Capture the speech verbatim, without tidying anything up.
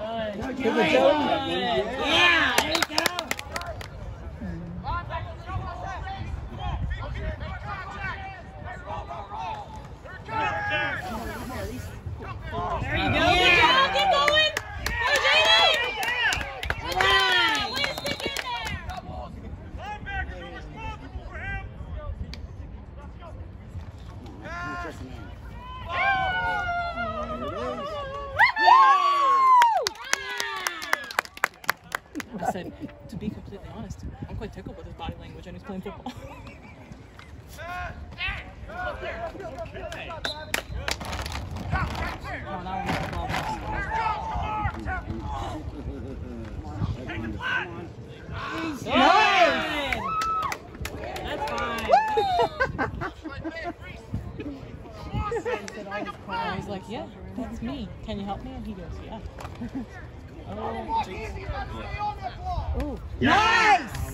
Good. Good. Yeah, there you go. There you go. Yeah. Get going. Hey, J D. Good job. Way to stick in there. Linebackers are responsible for him. I said, to be completely honest, I'm quite tickled with his body language and he's playing football. Nice. That's fine. He's like, yeah, that's me. Can you help me? And he goes, yeah. Oh, Nice.